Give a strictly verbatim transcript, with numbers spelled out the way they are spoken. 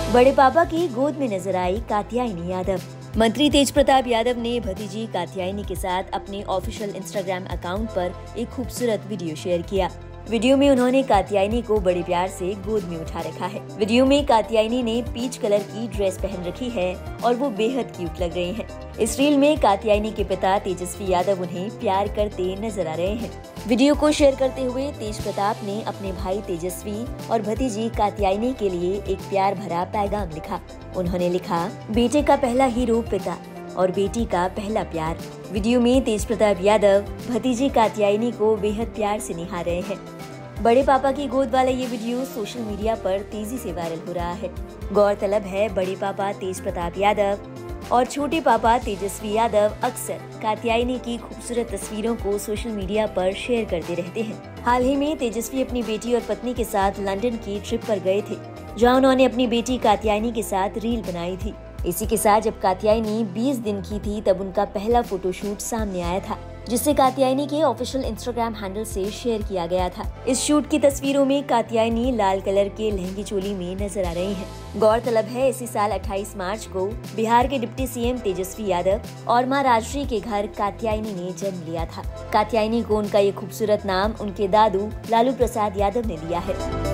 बड़े पापा की गोद में नजर आई कात्यायनी यादव। मंत्री तेज प्रताप यादव ने भतीजी कात्यायनी के साथ अपने ऑफिशियल इंस्टाग्राम अकाउंट पर एक खूबसूरत वीडियो शेयर किया। वीडियो में उन्होंने कात्यायनी को बड़े प्यार से गोद में उठा रखा है। वीडियो में कात्यायनी ने पीच कलर की ड्रेस पहन रखी है और वो बेहद क्यूट लग रही हैं। इस रील में कात्यायनी के पिता तेजस्वी यादव उन्हें प्यार करते नजर आ रहे हैं। वीडियो को शेयर करते हुए तेज प्रताप ने अपने भाई तेजस्वी और भतीजी कात्यायनी के लिए एक प्यार भरा पैगाम लिखा। उन्होंने लिखा, बेटे का पहला हीरो पिता और बेटी का पहला प्यार। वीडियो में तेज प्रताप यादव भतीजी कात्यायनी को बेहद प्यार से निहार रहे हैं। बड़े पापा की गोद वाला ये वीडियो सोशल मीडिया पर तेजी से वायरल हो रहा है। गौरतलब है, बड़े पापा तेज प्रताप यादव और छोटे पापा तेजस्वी यादव अक्सर कात्यायनी की खूबसूरत तस्वीरों को सोशल मीडिया पर शेयर करते रहते हैं। हाल ही में तेजस्वी अपनी बेटी और पत्नी के साथ लंदन की ट्रिप पर गए थे, जहां उन्होंने अपनी बेटी कात्यायनी के साथ रील बनाई थी। इसी के साथ जब कात्यायनी बीस दिन की थी तब उनका पहला फोटोशूट सामने आया था, जिसे कात्यायनी के ऑफिशियल इंस्टाग्राम हैंडल से शेयर किया गया था। इस शूट की तस्वीरों में कात्यायनी लाल कलर के लहंगे चोली में नजर आ रही हैं। गौरतलब है, इसी साल अट्ठाईस मार्च को बिहार के डिप्टी सीएम तेजस्वी यादव और मां राजश्री के घर कात्यायनी ने जन्म लिया था। कात्यायनी को उनका ये खूबसूरत नाम उनके दादू लालू प्रसाद यादव ने दिया है।